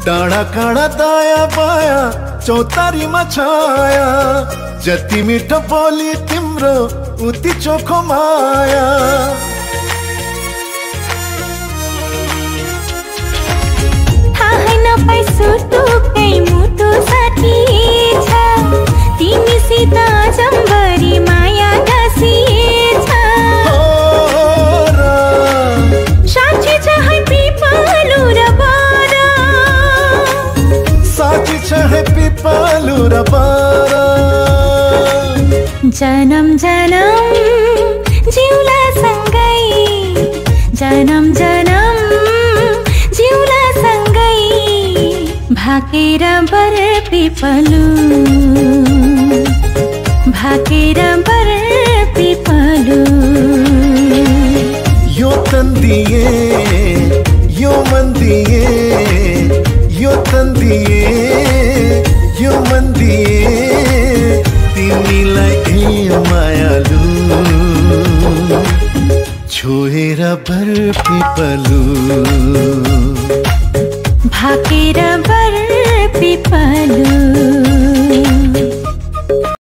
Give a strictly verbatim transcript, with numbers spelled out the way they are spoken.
डाँडा काँडा दाया बाया चौतारी मा छाया जति मिठो बोली तिम्रो उति चोखो माया। थाहै नपाई सुटुकै मुटु साथी छ तिमीसित जम्बरी माया गाँसिएछ। साँच्ची छ है पिपलु र बारा, साँच्ची छ है पिपलु र बारा। जनम जनम जिउला सँगै, जनम जनम जिउला सँगै भाकेर बर पिपलु, भाकेर बर पिपलु। यो तन दिए यो मन दिए, यो तन दिए यो मन दिए तिमीलाई ए मायालु छोएर बर पिपलु, भाकेर बर पिपलु।